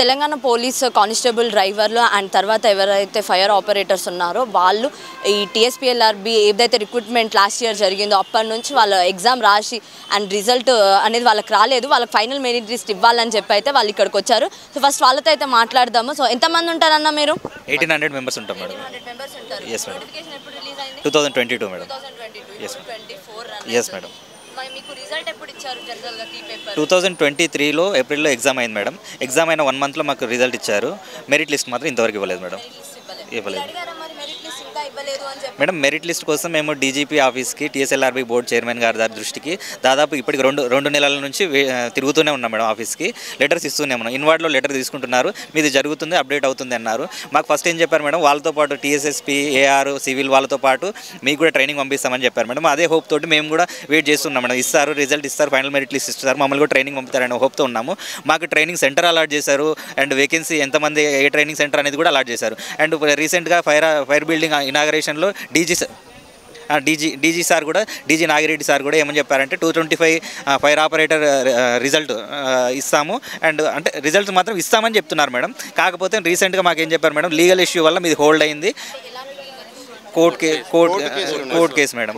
Telangana police constable డ్రైవర్లు and తర్వాత ఎవరైతే ఫైర్ ఆపరేటర్స్ ఉన్నారో వాళ్ళు ఈ టీఎస్పీఎల్ఆర్బీ ఏదైతే రిక్రూట్మెంట్ లాస్ట్ ఇయర్ జరిగిందో అప్పటి నుంచి వాళ్ళ ఎగ్జామ్ రాసి అండ్ రిజల్ట్ అనేది వాళ్ళకి రాలేదు, వాళ్ళకి ఫైనల్ మెరిట్ లిస్ట్ ఇవ్వాలని చెప్పి అయితే వాళ్ళు ఇక్కడికి వచ్చారు. సో ఫస్ట్ వాళ్ళతో అయితే మాట్లాడదాము. సో ఎంతమంది ఉంటారన్న మీరు? 1800 మెంబర్స్ ఉంటాం మేడం. Yes madam. 2022 మేడం. 2023లో ఏప్రిల్లో ఎగ్జామ్ అయింది మేడం. ఎగ్జామ్ అయిన 1 మంత్లో మాకు రిజల్ట్ ఇచ్చారు. మెరిట్ లిస్ట్ మాత్రం ఇంతవరకు ఇవ్వలేదు మేడం. మేడం మెరిట్ లిస్ట్ కోసం మేము డీజీపీ ఆఫీస్కి, టీఎస్ఎల్ఆర్బీ బోర్డు చైర్మన్ గారి దృష్టికి దాదాపు ఇప్పటికి రెండు నెలల నుంచి తిరుగుతూనే ఉన్నాం మేడం. ఆఫీస్కి లెటర్స్ ఇస్తూనే ఉన్నాం. ఇన్వార్డ్లో లెటర్ తీసుకుంటున్నారు, మీది జరుగుతుంది, అప్డేట్ అవుతుంది అన్నారు. మాకు ఫస్ట్ ఏం చెప్పారు మేడం, వాళ్ళతో పాటు టీఎస్ఎస్పీ, ఏఆర్, సివిల్ వాళ్ళతో పాటు మీకు కూడా ట్రైనింగ్ పంపిస్తామని చెప్పారు మేడం. అదే హోప్ తోటి మేము కూడా వెయిట్ చేస్తున్నాం మేడం. ఇస్తారు, రిజల్ట్ ఇస్తారు, ఫైనల్ మెరిట్ లిస్ట్ ఇస్తారు, మమ్మల్ని కూడా ట్రైనింగ్ పంపుతారనే హోప్తో ఉన్నాము. మాకు ట్రైనింగ్ సెంటర్ అలాట్ చేశారు అండ్ వేకెన్సీ ఎంతమంది ఏ ట్రైనింగ్ సెంటర్ అనేది కూడా అలాట్ చేశారు. అండ్ రీసెంట్గా ఫైర్ బిల్డింగ్ ఇనాగరేషన్లో డీజీ సార్ కూడా, డీజీ నాగిరెడ్డి సార్ కూడా ఏమని చెప్పారంటే 225 ఫైర్ ఆపరేటర్ రిజల్ట్ ఇస్తాము అండ్ అంటే రిజల్ట్స్ మాత్రం ఇస్తామని చెప్తున్నారు మేడం. కాకపోతే రీసెంట్గా మాకేం చెప్పారు మేడం, లీగల్ ఇష్యూ వల్ల మీది హోల్డ్ అయింది, కోర్ట్ కేసు మేడం.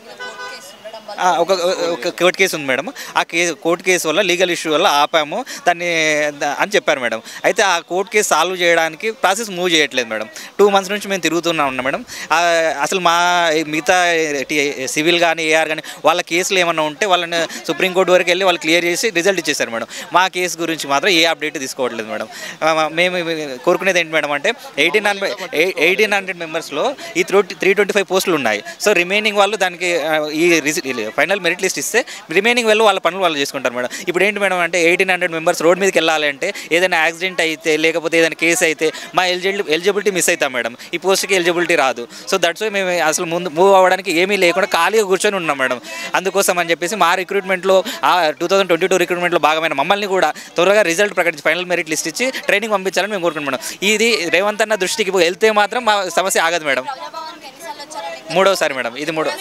ఒక కోర్టు కేసు ఉంది మేడం. ఆ కోర్టు కేసు వల్ల, లీగల్ ఇష్యూ వల్ల ఆపాము దాన్ని అని చెప్పారు మేడం. అయితే ఆ కోర్టు కేసు సాల్వ్ చేయడానికి ప్రాసెస్ మూవ్ చేయట్లేదు మేడం. 2 మంత్స్ నుంచి మేము తిరుగుతూనే ఉన్నాం మేడం. అసలు మా మిగతా సివిల్ కానీ, ఏఆర్ కానీ వాళ్ళ కేసులు ఏమన్నా ఉంటే వాళ్ళని సుప్రీంకోర్టు వరకు వెళ్ళి వాళ్ళు క్లియర్ చేసి రిజల్ట్ ఇచ్చేసారు మేడం. మా కేసు గురించి మాత్రం ఏ అప్డేట్ తీసుకోవట్లేదు మేడం. మేము కోరుకునేది ఏంటి మేడం అంటే 1800 మెంబర్స్లో ఈ 325 పోస్టులు ఉన్నాయి. సో రిమైనింగ్ వాళ్ళు దానికి ఈ ఫైనల్ మెరిట్ లిస్ట్ ఇస్తే రిమైనింగ్ వాళ్ళ పనులు వాళ్ళు చేసుకుంటారు మేడం. ఇప్పుడు ఏంటి మేడం అంటే 1800 మెంబర్స్ రోడ్ మీదకి వెళ్ళాలంటే ఏదైనా యాక్సిడెంట్ అయితే లేకపోతే ఏదైనా కేసు అయితే మా ఎలిజిబిలిటీ మిస్ అవుతాం మేడం. ఈ పోస్ట్కి ఎలిజిబిలిటీ రాదు. సో దట్స్ వై మేము అసలు ముందు మూవ్ అవ్వడానికి ఏమీ లేకుండా ఖాళీగా కూర్చొని ఉన్నాం మేడం. అందుకోసం అని చెప్పేసి మా రిక్రూట్మెంట్లో 2022 రిక్రూట్మెంట్లో భాగమైన మమ్మల్ని కూడా త్వరగా రిజల్ట్ ప్రకటించి ఫైనల్ మెరిట్ లిస్ట్ ఇచ్చి ట్రైనింగ్ పంపించాలని మేము కోరుకుంటున్నాం మేడం. ఇది రేవంత్ అన్న దృష్టికి వెళ్తే మాత్రం మా సమస్య ఆగదు మేడం. 3వసారి మేడం, ఇది 3.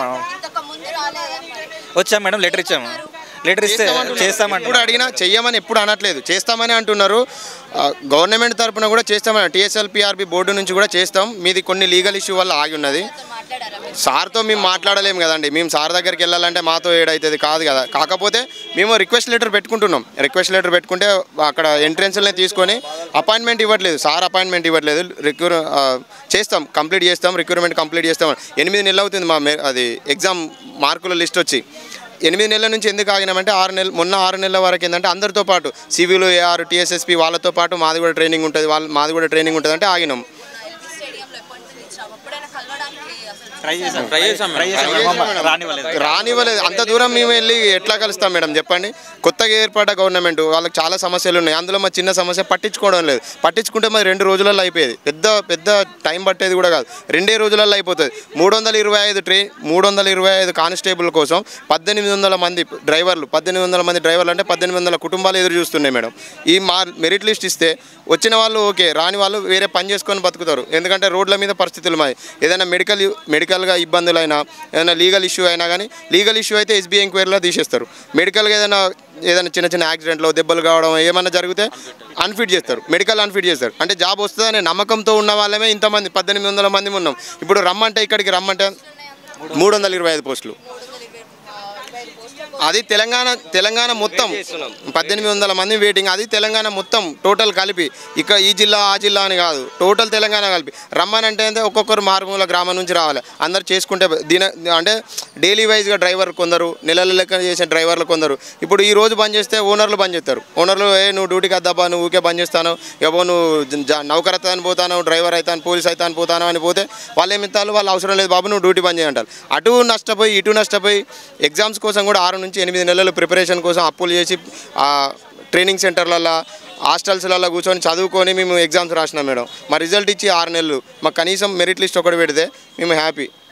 వచ్చాం మేడం, లెటర్ ఇచ్చాము. లెటర్ ఇస్తే చేస్తామని ఇప్పుడు అడిగినా చెయ్యమని ఎప్పుడు అనట్లేదు, చేస్తామని అంటున్నారు. గవర్నమెంట్ తరఫున కూడా చేస్తామని టీఎస్ఎల్పీఆర్బీ బోర్డు నుంచి కూడా చేస్తాం. మీది కొన్ని లీగల్ ఇష్యూ వల్ల ఆగి ఉన్నది. సార్తో మేము మాట్లాడలేము కదండి. మేము సార్ దగ్గరికి వెళ్ళాలంటే మాతో ఏడవుతుంది కాదు కదా. కాకపోతే మేము రిక్వెస్ట్ లెటర్ పెట్టుకుంటున్నాం. రిక్వెస్ట్ లెటర్ పెట్టుకుంటే అక్కడ ఎంట్రెన్స్లనే తీసుకొని అపాయింట్మెంట్ ఇవ్వట్లేదు, సార్ అపాయింట్మెంట్ ఇవ్వట్లేదు. చేస్తాం, కంప్లీట్ చేస్తాం, రిక్రూట్మెంట్ కంప్లీట్ చేస్తాం. 8 నెలలు అవుతుంది మా అది ఎగ్జామ్ మార్కుల లిస్ట్ వచ్చి. 8 నెలల నుంచి ఎందుకు ఆగినామంటే 6 నెలలు, మొన్న 6 నెలల వరకు ఏంటంటే అందరితో పాటు సివిల్, ఏఆర్, టీఎస్ఎస్పీ వాళ్ళతో పాటు మాది కూడా ట్రైనింగ్ ఉంటుంది, మాది కూడా ట్రైనింగ్ ఉంటుంది అంటే ఆగినాం. రానివ్వలేదు. అంత దూరం మేము వెళ్ళి ఎట్లా కలుస్తాం మేడం చెప్పండి. కొత్తగా ఏర్పడ్డ గవర్నమెంట్ వాళ్ళకి చాలా సమస్యలు ఉన్నాయి. అందులో మా చిన్న సమస్య పట్టించుకోవడం లేదు. పట్టించుకుంటే మరి 2 రోజులలో అయిపోయేది. పెద్ద టైం పట్టేది కూడా కాదు, 2 రోజులలో అయిపోతుంది. 325 కానిస్టేబుల్ కోసం 1800 మంది డ్రైవర్లు, 1800 మంది డ్రైవర్లు అంటే 1800 కుటుంబాలు ఎదురు చూస్తున్నాయి మేడం. ఈ మెరిట్ లిస్ట్ ఇస్తే వచ్చిన వాళ్ళు ఓకే, రాని వాళ్ళు వేరే పని చేసుకొని బతుకుతారు. ఎందుకంటే రోడ్ల మీద పరిస్థితులు మాది. ఏదైనా మెడికల్గా ఇబ్బందులైనా, ఏదైనా లీగల్ ఇష్యూ అయినా కానీ, లీగల్ ఇష్యూ అయితే ఎస్బీఐ ఎంక్వైరీలో తీసేస్తారు. మెడికల్గా ఏదైనా చిన్న యాక్సిడెంట్లో దెబ్బలు కావడం ఏమన్నా జరిగితే అన్ఫిట్ చేస్తారు, మెడికల్ అన్ఫిట్ చేస్తారు. అంటే జాబ్ వస్తుందనే నమ్మకంతో ఉన్న వాళ్ళమే ఇంతమంది 1800 మంది ఉన్నాం. ఇప్పుడు రమ్మంటే ఇక్కడికి రమ్మంటే 325 పోస్టులు. అది తెలంగాణ మొత్తం 1800 మంది వెయిటింగ్. అది తెలంగాణ మొత్తం టోటల్ కలిపి, ఇక ఈ జిల్లా ఆ జిల్లా అని కాదు, టోటల్ తెలంగాణ కలిపి రమ్మనంటే ఒక్కొక్కరు మారుమూల గ్రామం నుంచి రావాలి. అందరు చేసుకుంటే అంటే డైలీ వైజ్గా డ్రైవర్ కొందరు, నెలల లెక్క చేసే డ్రైవర్లు కొందరు. ఇప్పుడు ఈ రోజు బంద్ చేస్తే ఓనర్లు బంద్ చేస్తారు. ఓనర్లు నువ్వు డ్యూటీకి వద్దాబా, నువ్వు ఊకే బంద్ చేస్తాను, ఎవో నువ్వు నౌకర్ అవుతాను పోతాను, డ్రైవర్ అవుతాను, పోలీస్ అవుతాను పోతాను అని పోతే వాళ్ళు ఏమిస్తారు, వాళ్ళు అవసరం లేదు బాబు నువ్వు డ్యూటీ బంద్ చేయంటారు. అటు నష్టపోయి ఇటు నష్టపోయి ఎగ్జామ్స్ కోసం కూడా 6 నుంచి 8 నెలలు ప్రిపరేషన్ కోసం అప్పులు చేసి ట్రైనింగ్ సెంటర్లలో, హాస్టల్స్లలో కూర్చొని చదువుకొని మేము ఎగ్జామ్స్ రాసినాం మేడం. మా రిజల్ట్ ఇచ్చి 6 నెలలు. మాకు కనీసం మెరిట్ లిస్ట్ ఒకటి పెడితే మేము హ్యాపీ.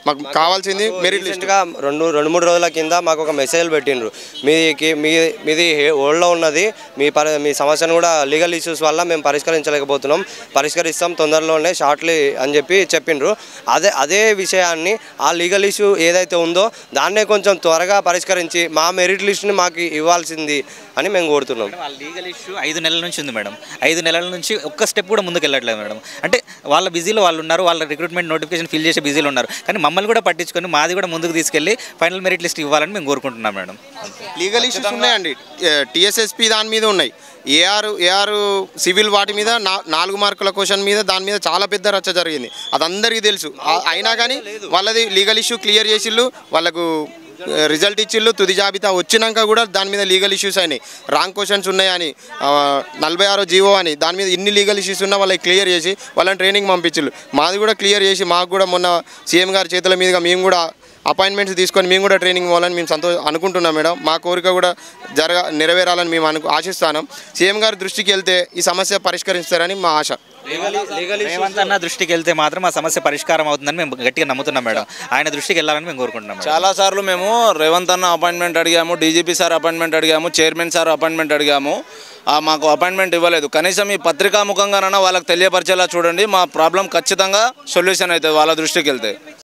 మాకు కావాల్సింది మెరిట్ లిస్ట్. రీసెంట్గా రెండు మూడు రోజుల కింద మాకు ఒక మెసేజ్ పెట్టిండ్రు, మీది ఓల్డ్లో ఉన్నది, మీ సమస్యను కూడా లీగల్ ఇష్యూస్ వల్ల మేము పరిష్కరించలేకపోతున్నాం, పరిష్కరిస్తాం తొందరలోనే షార్ట్లీ అని చెప్పిండ్రు. అదే విషయాన్ని ఆ లీగల్ ఇష్యూ ఏదైతే ఉందో దాన్నే కొంచెం త్వరగా పరిష్కరించి మా మెరిట్ లిస్ట్ని మాకు ఇవ్వాల్సింది అని మేము కోరుతున్నాం. లీగల్ ఇష్యూ 5 నెలల నుంచి ఉంది మేడం. 5 నెలల నుంచి ఒక్క స్టెప్ కూడా ముందుకు వెళ్ళట్లేదు మేడం. అంటే వాళ్ళ బిజీలో వాళ్ళు ఉన్నారు, వాళ్ళ రిక్రూట్మెంట్ నోటిఫికేషన్ ఫిల్ చేసే బిజీలో ఉన్నారు, కానీ మమ్మల్ని కూడా పట్టించుకొని మాది కూడా ముందుకు తీసుకెళ్ళి ఫైనల్ మెరిట్ లిస్ట్ ఇవ్వాలని మేము కోరుకుంటున్నాం మేడం. లీగల్ ఇష్యూస్ ఉన్నాయండి, టీఎస్ఎస్పీ దాని మీద ఉన్నాయి, ఏఆర్ సివిల్ వాటి మీద 4 మార్కుల క్వశ్చన్ మీద దాని మీద చాలా పెద్ద రచ్చ జరిగింది, అది అందరికీ తెలుసు. అయినా కానీ వాళ్ళది లీగల్ ఇష్యూ క్లియర్ చేసిళ్ళు, వాళ్ళకు రిజల్ట్ ఇచ్చిళ్ళు, తుది జాబితా వచ్చినాక కూడా దాని మీద లీగల్ ఇష్యూస్ అయినాయి, రాంగ్ క్వశ్చన్స్ ఉన్నాయని 46 జీవో అని దాని మీద ఇన్ని లీగల్ ఇష్యూస్ ఉన్నా వాళ్ళకి క్లియర్ చేసి వాళ్ళని ట్రైనింగ్ పంపించిళ్ళు. మాది కూడా క్లియర్ చేసి మాకు కూడా మొన్న సీఎం గారి చేతుల మీదుగా మేము కూడా అపాయింట్మెంట్స్ తీసుకొని మేము కూడా ట్రైనింగ్ ఇవ్వాలని మేము అనుకుంటున్నాం మేడం. మా కోరిక కూడా నెరవేరాలని మేము ఆశిస్తాను. సీఎం గారి దృష్టికి వెళ్తే ఈ సమస్య పరిష్కరిస్తారని మా ఆశ. రేవంత్ అన్న దృష్టికి వెళ్తే మాత్రం ఆ సమస్య పరిష్కారం అవుతుందని మేము గట్టిగా నమ్ముతున్నాం మేడం. ఆయన దృష్టికి వెళ్ళాలని మేము కోరుకుంటున్నాం. చాలాసార్లు మేము రేవంత్ అన్న అపాయింట్మెంట్ అడిగాము, డీజీపీ సార్ అపాయింట్మెంట్ అడిగాము, చైర్మన్ సార్ అపాయింట్మెంట్ అడిగాము, మాకు అపాయింట్మెంట్ ఇవ్వలేదు. కనీసం ఈ పత్రికాముఖంగానైనా వాళ్ళకి తెలియపరిచేలా చూడండి, మా ప్రాబ్లం ఖచ్చితంగా సొల్యూషన్ అవుతుంది వాళ్ళ దృష్టికి వెళ్తే.